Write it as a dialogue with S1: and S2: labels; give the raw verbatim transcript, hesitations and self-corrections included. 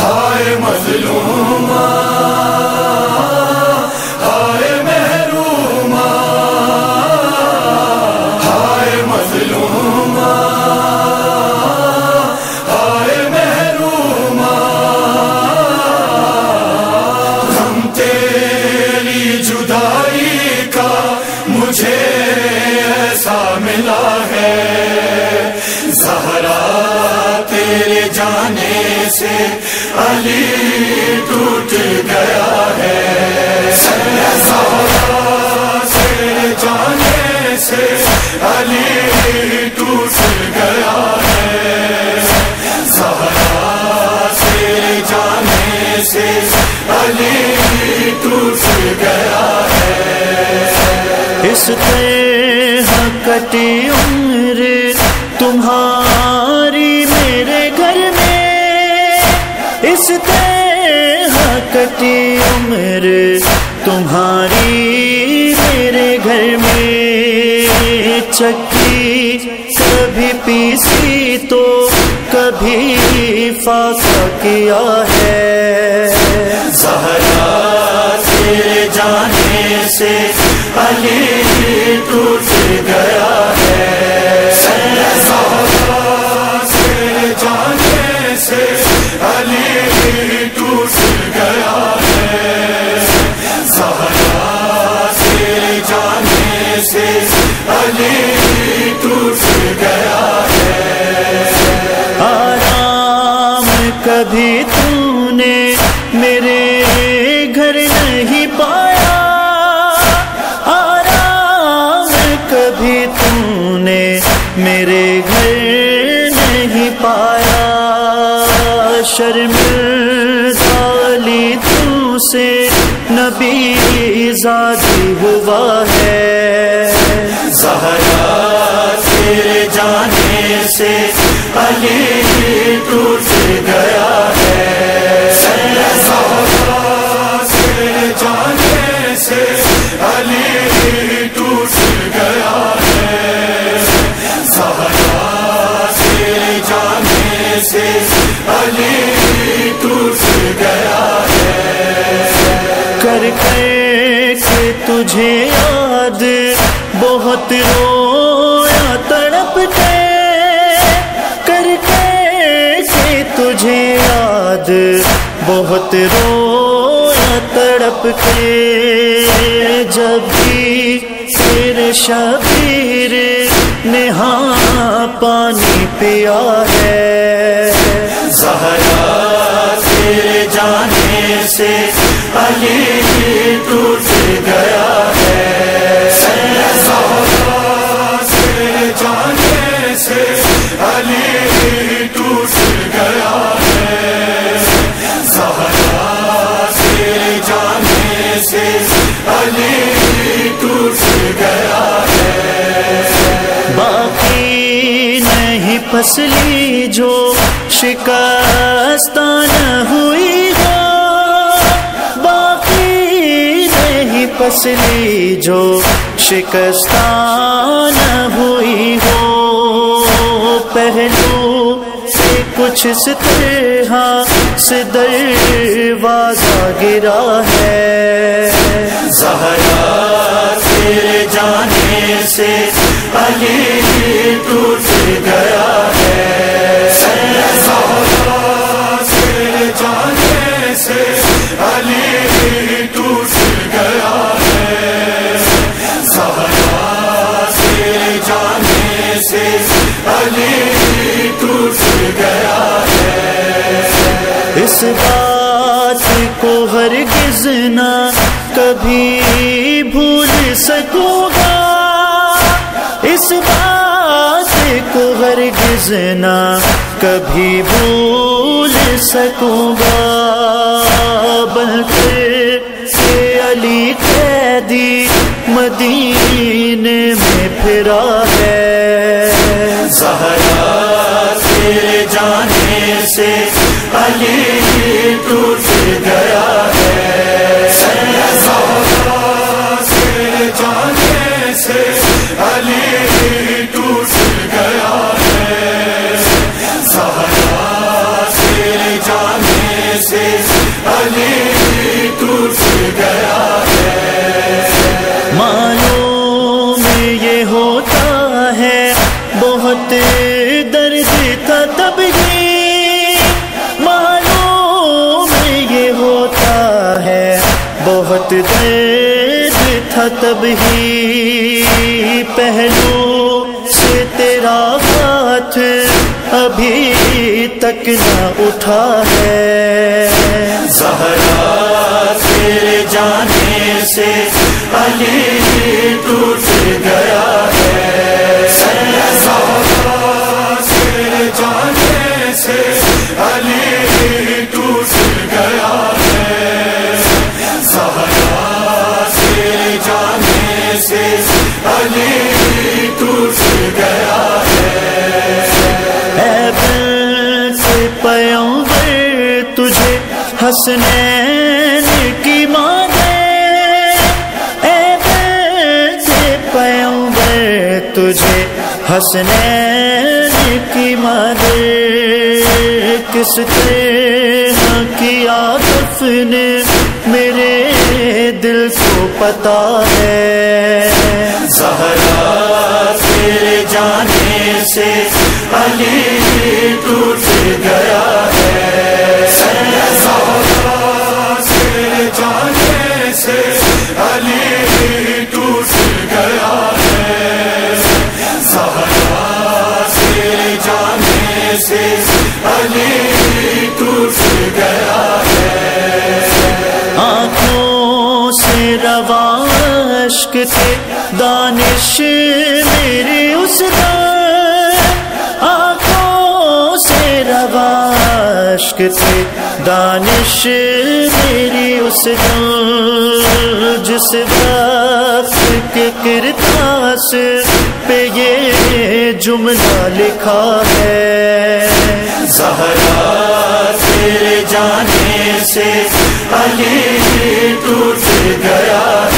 S1: ہائے مظلومہ ہائے محرومہ ہائے مظلومہ ہائے محرومہ غم تیری جدائی کا مجھے ایسا ملا ہے زہرا تیرے جانے سے علی ٹوٹ گیا ہے زہرا تیرے جانے سے علی ٹوٹ گیا ہے زہرا تیرے جانے سے علی ٹوٹ گیا ہے
S2: اس طرح کٹی عمر تمہاری میرے گھر میں اس طرح کٹی عمر تمہاری میرے گھر میں چکی کبھی پیسی تو کبھی فاقہ کیا ہے
S1: زہرا تیرے جانے سے علی ٹوٹ گیا ہے زہرا تیرے جانے سے علی ٹوٹ گیا ہے زہرا تیرے جانے سے علی ٹوٹ گیا ہے
S2: آرام کبھی تم نے میرے گھر نہیں پایا آرام کبھی تم نے میرے گھر نہیں پایا شرمندہ علی تم سے نبی زادی ہوا ہے
S1: زہرا تیرے جانے سے علی ٹوٹ گیا ہے زہرا تیرے جانے سے علی ٹوٹ گیا ہے زہرا تیرے جانے سے علی ٹوٹ گیا ہے
S2: کر کے تجھے یاد بہت رویا تڑپ کے کر کے تجھے یاد بہت رویا تڑپ کے جب بھی تیرے شبیر نے ہاں پانی پیا ہے
S1: زہرا تیرے جانے سے علی ٹوٹ گیا ہے زہرا تیرے جانے سے علی ٹوٹ گیا ہے زہرا تیرے جانے سے علی ٹوٹ گیا ہے
S2: باقی نہیں پسلی جو شکستہ نہ ہوئی ہو باقی نہیں پسلی جو شکستہ نہ ہوئی ہو پہلو سے کچھ اس طرح سے دروازہ گرا ہے
S1: زہرا تیرے جانے سے علی ٹوٹ گیا ہے زہرا تیرے جانے سے علی ٹوٹ گیا ہے زہرا تیرے جانے سے علی ٹوٹ گیا ہے
S2: اس بات کو ہرگز نہ کبھی بھول سکوں گا اس بات کو ہرگز نہ کبھی بھول سکوں گا بلکہ کہ علی قیدی مدینے میں پھرا ہے
S1: زہرا تیرے جانے سے علی ٹوٹ گیا ہے زہرا تیرے جانے سے علی ٹوٹ گیا ہے زہرا تیرے جانے
S2: تب ہی پہلو سے تیرا ہاتھ ابھی تک نہ اٹھا ہے.
S1: زہرا تیرے جانے سے علی ٹوٹ گیا ہے. زہرا تیرے جانے سے علی ٹوٹ گیا ہے. زہرا تیرے جانے سے علی ٹوٹ گیا ہے.
S2: اے بنت پیغمبر تجھے حسنین کی ماں دے. اے بنت پیغمبر تجھے حسنین کی ماں دے. کس طرح کی عاطف نے میرے دل کو پتا ہے.
S1: زہرا تیرے جانے سے علی ٹوٹ گیا ہے. زہرا تیرے جانے سے علی ٹوٹ گیا ہے. زہرا تیرے جانے سے علی ٹوٹ گیا ہے.
S2: آنکھوں سے رواں اشک تھے دانش میری اس دم. آنکھوں سے رواں اشک تھے دانش میری اس دم. جس وقت کے کرتاس پہ یہ جملہ لکھا ہے.
S1: زہرا تیرے جانے سے علی ٹوٹ گیا ہے.